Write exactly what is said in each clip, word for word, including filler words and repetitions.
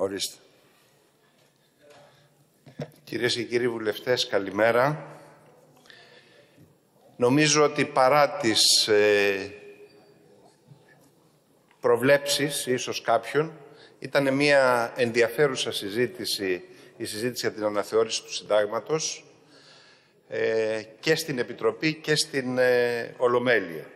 Ορίστε. Κυρίες και κύριοι βουλευτές, καλημέρα. Νομίζω ότι παρά τις ε, προβλέψεις, ίσως κάποιων, ήταν μια ενδιαφέρουσα συζήτηση, η συζήτηση για την αναθεώρηση του συντάγματος ε, και στην Επιτροπή και στην ε, Ολομέλεια.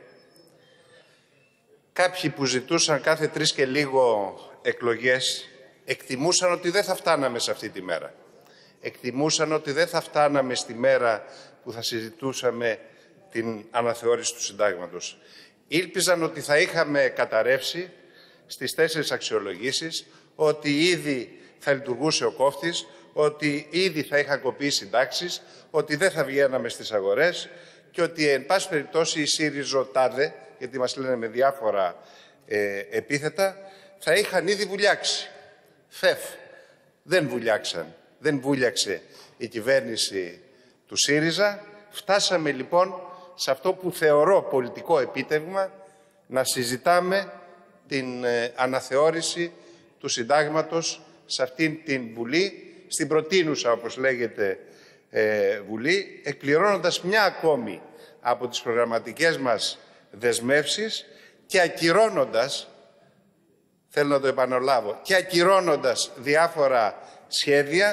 Κάποιοι που ζητούσαν κάθε τρεις και λίγο εκλογές εκτιμούσαν ότι δεν θα φτάναμε σε αυτή τη μέρα. Εκτιμούσαν ότι δεν θα φτάναμε στη μέρα που θα συζητούσαμε την αναθεώρηση του συντάγματος. Ήλπιζαν ότι θα είχαμε καταρρεύσει στις τέσσερις αξιολογήσεις, ότι ήδη θα λειτουργούσε ο κόφτης, ότι ήδη θα είχαν κοπεί οι συντάξεις, ότι δεν θα βγαίναμε στις αγορές και ότι, εν πάση περιπτώσει, οι ΣΥΡΙΖΟΤΑΔΕ, γιατί μας λένε με διάφορα ε, επίθετα, θα είχαν ήδη βουλιάξει. Φεφ. Δεν βουλιάξαν. Δεν βούλιαξε η κυβέρνηση του ΣΥΡΙΖΑ. Φτάσαμε λοιπόν σε αυτό που θεωρώ πολιτικό επίτευγμα, να συζητάμε την ε, αναθεώρηση του συντάγματος σε αυτήν την Βουλή, στην προτείνουσα, όπως λέγεται, ε, Βουλή, εκπληρώνοντας μια ακόμη από τις προγραμματικές μας δεσμεύσεις και ακυρώνοντας, θέλω να το επαναλάβω, και ακυρώνοντας διάφορα σχέδια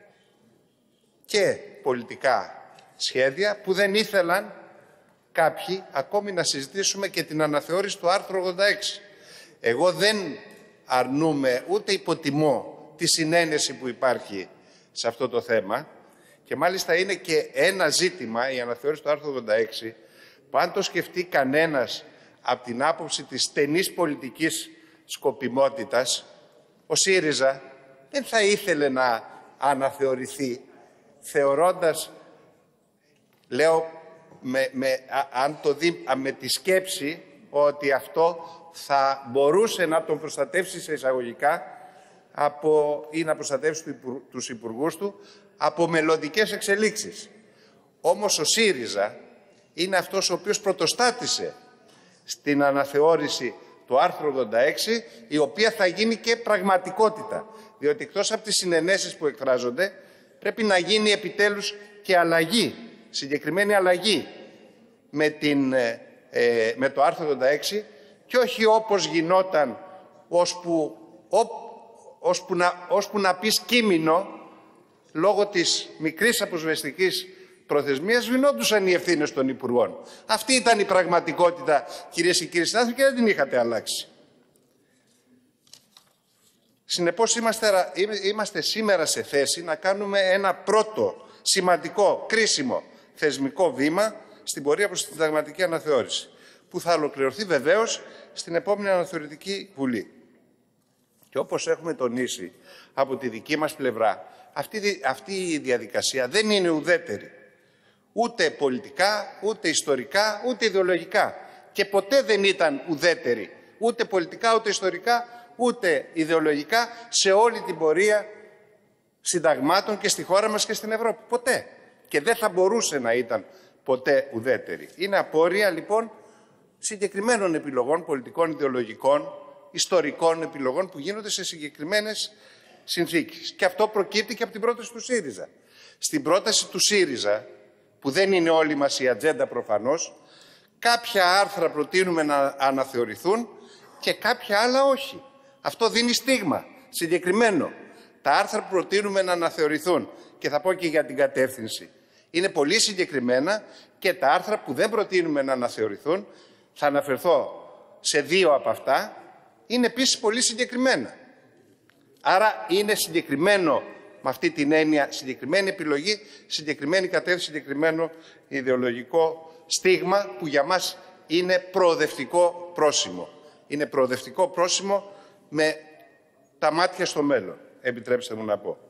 και πολιτικά σχέδια που δεν ήθελαν κάποιοι ακόμη να συζητήσουμε και την αναθεώρηση του άρθρου ογδόντα έξι. Εγώ δεν αρνούμαι ούτε υποτιμώ τη συνένεση που υπάρχει σε αυτό το θέμα και μάλιστα είναι και ένα ζήτημα, η αναθεώρηση του άρθρου ογδόντα έξι, που αν το σκεφτεί κανένας από την άποψη της στενής πολιτικής σκοπιμότητας, ο ΣΥΡΙΖΑ δεν θα ήθελε να αναθεωρηθεί, θεωρώντας, λέω, με, με, α, αν το δει με τη σκέψη ότι αυτό θα μπορούσε να τον προστατεύσει σε εισαγωγικά από, ή να προστατεύσει του, τους υπουργούς του από μελλοντικές εξελίξεις. Όμως ο ΣΥΡΙΖΑ είναι αυτός ο οποίος πρωτοστάτησε στην αναθεώρηση του άρθρου ογδόντα έξι, η οποία θα γίνει και πραγματικότητα. Διότι εκτός από τις συνενέσεις που εκφράζονται, πρέπει να γίνει επιτέλους και αλλαγή, συγκεκριμένη αλλαγή με, την, ε, με το άρθρο ογδόντα έξι και όχι όπως γινόταν ώσπου, ό, ώσπου, να, ώσπου να πεις κείμενο, λόγω της μικρής αποσβεστικής προθεσμίας σβηνόντουσαν οι ευθύνες των Υπουργών. Αυτή ήταν η πραγματικότητα, κυρίες και κύριοι συνάδελφοι, και δεν την είχατε αλλάξει. Συνεπώς είμαστε, είμαστε σήμερα σε θέση να κάνουμε ένα πρώτο σημαντικό, κρίσιμο θεσμικό βήμα στην πορεία προς τη συνταγματική αναθεώρηση, που θα ολοκληρωθεί βεβαίως στην επόμενη αναθεωρητική Βουλή. Και όπως έχουμε τονίσει από τη δική μας πλευρά, αυτή, αυτή η διαδικασία δεν είναι ουδέτερη. Ούτε πολιτικά, ούτε ιστορικά, ούτε ιδεολογικά. Και ποτέ δεν ήταν ουδέτερη, ούτε πολιτικά, ούτε ιστορικά, ούτε ιδεολογικά, σε όλη την πορεία συνταγμάτων και στη χώρα μας και στην Ευρώπη. Ποτέ. Και δεν θα μπορούσε να ήταν ποτέ ουδέτερη. Είναι απόρρια, λοιπόν, συγκεκριμένων επιλογών, πολιτικών, ιδεολογικών, ιστορικών επιλογών που γίνονται σε συγκεκριμένες συνθήκες. Και αυτό προκύπτει και από την πρόταση του ΣΥΡΙΖΑ. Στην πρόταση του ΣΥΡΙΖΑ, που δεν είναι όλη μας η ατζέντα προφανώς, κάποια άρθρα προτείνουμε να αναθεωρηθούν και κάποια άλλα όχι. Αυτό δίνει στίγμα συγκεκριμένο. Τα άρθρα που προτείνουμε να αναθεωρηθούν, και θα πω και για την κατεύθυνση, είναι πολύ συγκεκριμένα, και τα άρθρα που δεν προτείνουμε να αναθεωρηθούν, θα αναφερθώ σε δύο από αυτά, είναι επίσης πολύ συγκεκριμένα. Άρα είναι συγκεκριμένο, με αυτή την έννοια, συγκεκριμένη επιλογή, συγκεκριμένη κατεύθυνση, συγκεκριμένο ιδεολογικό στίγμα που για μας είναι προοδευτικό πρόσημο. Είναι προοδευτικό πρόσημο με τα μάτια στο μέλλον, επιτρέψτε μου να πω.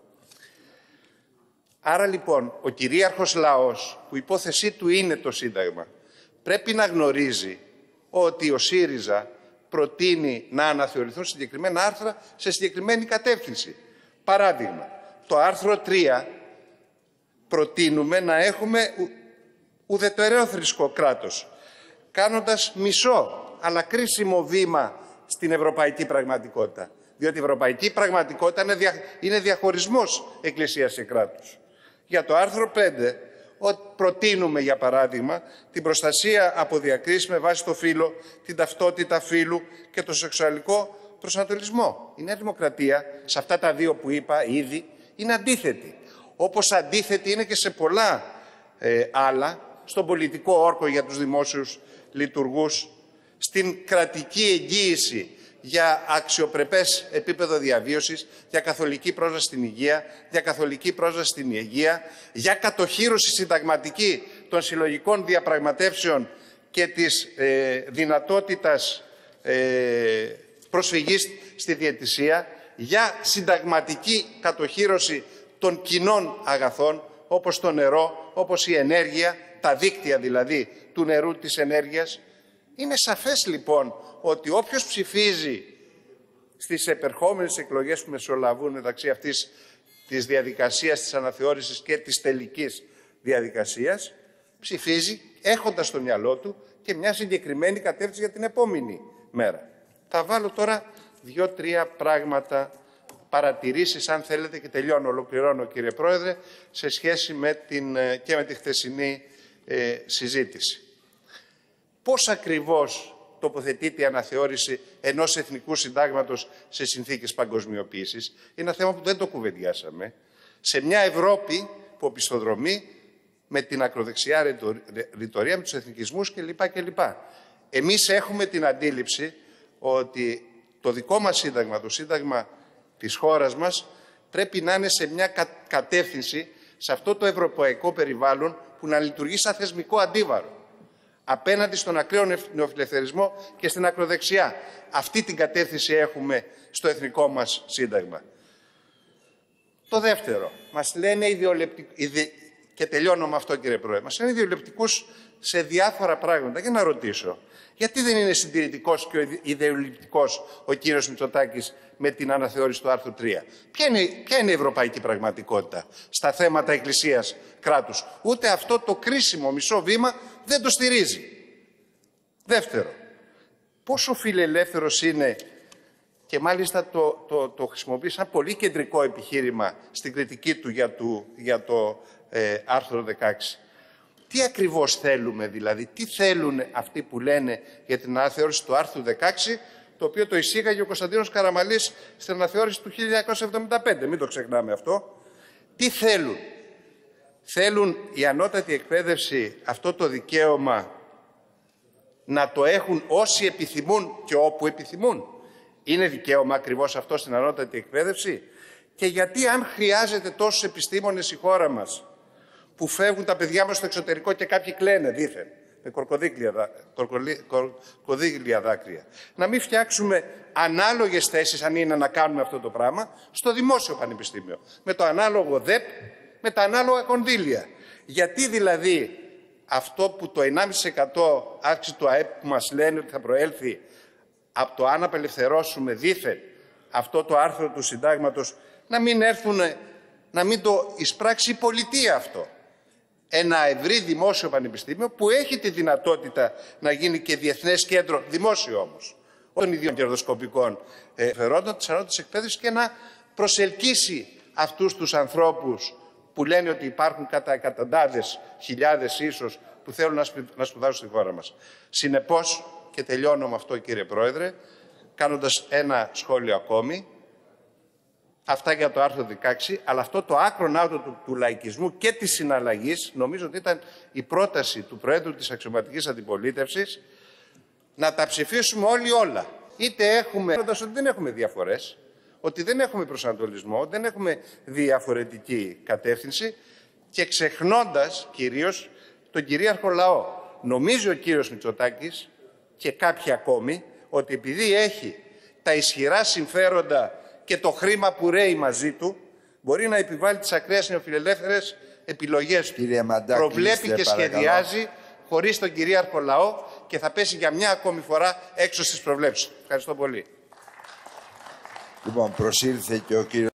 Άρα λοιπόν ο κυρίαρχος λαός, που υπόθεσή του είναι το Σύνταγμα, πρέπει να γνωρίζει ότι ο ΣΥΡΙΖΑ προτείνει να αναθεωρηθούν συγκεκριμένα άρθρα σε συγκεκριμένη κατεύθυνση. Παράδειγμα, το άρθρο τρία προτείνουμε να έχουμε ουδετερόθρησκο κράτος, κάνοντας μισό αλλά κρίσιμο βήμα στην ευρωπαϊκή πραγματικότητα. Διότι η ευρωπαϊκή πραγματικότητα είναι, δια, είναι διαχωρισμός εκκλησίας και κράτους. Για το άρθρο πέντε, ότι προτείνουμε, για παράδειγμα, την προστασία από διακρίσεις με βάση το φύλο, την ταυτότητα φύλου και το σεξουαλικό προσανατολισμό. Η Νέα Δημοκρατία, σε αυτά τα δύο που είπα ήδη, είναι αντίθετη. Όπως αντίθετη είναι και σε πολλά ε, άλλα, στον πολιτικό όρκο για τους δημόσιους λειτουργούς, στην κρατική εγγύηση για αξιοπρεπές επίπεδο διαβίωσης, για καθολική πρόσβαση στην υγεία, για καθολική πρόσβαση στην υγεία, για κατοχύρωση συνταγματική των συλλογικών διαπραγματεύσεων και της ε, δυνατότητας ε, προσφυγής στη διαιτησία, για συνταγματική κατοχύρωση των κοινών αγαθών, όπως το νερό, όπως η ενέργεια, τα δίκτυα δηλαδή του νερού, της ενέργειας. Είναι σαφές λοιπόν ότι όποιος ψηφίζει στις επερχόμενες εκλογές που μεσολαβούν μεταξύ αυτής της διαδικασίας της αναθεώρησης και της τελικής διαδικασίας, ψηφίζει έχοντας στο μυαλό του και μια συγκεκριμένη κατεύθυνση για την επόμενη μέρα. Θα βάλω τώρα δύο-τρία πράγματα, παρατηρήσεις, αν θέλετε, και τελειώνω, ολοκληρώνω κύριε Πρόεδρε, σε σχέση με την, και με τη χθεσινή ε, συζήτηση. Πώς ακριβώς τοποθετείται η αναθεώρηση ενός εθνικού συντάγματος σε συνθήκες παγκοσμιοποίησης? Είναι ένα θέμα που δεν το κουβεντιάσαμε. Σε μια Ευρώπη που οπισθοδρομεί με την ακροδεξιά ρητορία, με τους εθνικισμούς κλπ. κλπ. Εμείς έχουμε την αντίληψη ότι το δικό μας σύνταγμα, το σύνταγμα της χώρας μας, πρέπει να είναι σε μια κατεύθυνση, σε αυτό το ευρωπαϊκό περιβάλλον, που να λειτουργεί σαν θεσμικό αντίβαρο απέναντι στον ακραίο νεοφιλελευθερισμό και στην ακροδεξιά. Αυτή την κατεύθυνση έχουμε στο εθνικό μας σύνταγμα. Το δεύτερο, μας λένε ιδεολεπτικ... ιδε... και τελειώνω με αυτό κύριε Πρόεδρε, μας λένε ιδεολεπτικούς σε διάφορα πράγματα. Για να ρωτήσω, γιατί δεν είναι συντηρητικός και ιδεολειπτικός ο κύριος Μητσοτάκης με την αναθεώρηση του άρθρου τρία? Ποια είναι, ποια είναι η ευρωπαϊκή πραγματικότητα στα θέματα εκκλησίας κράτους? Ούτε αυτό το κρίσιμο μισό βήμα δεν το στηρίζει. Δεύτερο, πόσο φιλελεύθερος είναι, και μάλιστα το, το, το χρησιμοποιεί σαν πολύ κεντρικό επιχείρημα στην κριτική του για, του, για το ε, άρθρο δεκαέξι. Τι ακριβώς θέλουμε δηλαδή, τι θέλουν αυτοί που λένε για την αναθεώρηση του άρθρου δεκαέξι, το οποίο το εισήγαγε ο Κωνσταντίνος Καραμανλής στην αναθεώρηση του χίλια εννιακόσια εβδομήντα πέντε, μην το ξεχνάμε αυτό. Τι θέλουν? Θέλουν η ανώτατη εκπαίδευση αυτό το δικαίωμα να το έχουν όσοι επιθυμούν και όπου επιθυμούν? Είναι δικαίωμα ακριβώς αυτό στην ανώτατη εκπαίδευση? Και γιατί, αν χρειάζεται τόσους επιστήμονες η χώρα μας, που φεύγουν τα παιδιά μας στο εξωτερικό και κάποιοι κλαίνε δήθεν με κορκοδίλια δάκρυα, να μην φτιάξουμε ανάλογες θέσεις, αν είναι να κάνουμε αυτό το πράγμα, στο δημόσιο πανεπιστήμιο, με το ανάλογο ΔΕΠ, με τα ανάλογα κονδύλια? Γιατί δηλαδή αυτό που το ενάμιση τοις εκατό αύξηση του ΑΕΠ που μας λένε ότι θα προέλθει από το αν απελευθερώσουμε δήθεν αυτό το άρθρο του συντάγματος, να μην έρθουν, να μην το εισπράξει η πολιτεία αυτό? Ένα ευρύ δημόσιο πανεπιστήμιο που έχει τη δυνατότητα να γίνει και διεθνές κέντρο, δημόσιο όμως, των ίδιων κερδοσκοπικών φερόντων της ανώτατης εκπαίδευσης, και να προσελκύσει αυτούς τους ανθρώπους που λένε ότι υπάρχουν κατά εκατοντάδες, χιλιάδες ίσως, που θέλουν να σπουδάσουν στη χώρα μας. Συνεπώς, και τελειώνω με αυτό κύριε Πρόεδρε, κάνοντας ένα σχόλιο ακόμη, αυτά για το άρθρο δεκαέξι, αλλά αυτό το άκρον άτο του, του λαϊκισμού και της συναλλαγής, νομίζω ότι ήταν η πρόταση του Προέδρου της Αξιωματικής Αντιπολίτευσης, να τα ψηφίσουμε όλοι όλα. Είτε έχουμε, ότι δεν έχουμε διαφορές, ότι δεν έχουμε προσανατολισμό, δεν έχουμε διαφορετική κατεύθυνση, και ξεχνώντας κυρίως τον κυρίαρχο λαό. Νομίζει ο κύριος Μητσοτάκης και κάποιοι ακόμη ότι επειδή έχει τα ισχυρά συμφέροντα και το χρήμα που ρέει μαζί του, μπορεί να επιβάλλει τις ακραίες νεοφιλελεύθερες επιλογές του. Προβλέπει και σχεδιάζει χωρίς τον κυρίαρχο λαό και θα πέσει για μια ακόμη φορά έξω στις προβλέψεις. Ευχαριστώ πολύ. Λοιπόν, προσήλθε και ο κύριος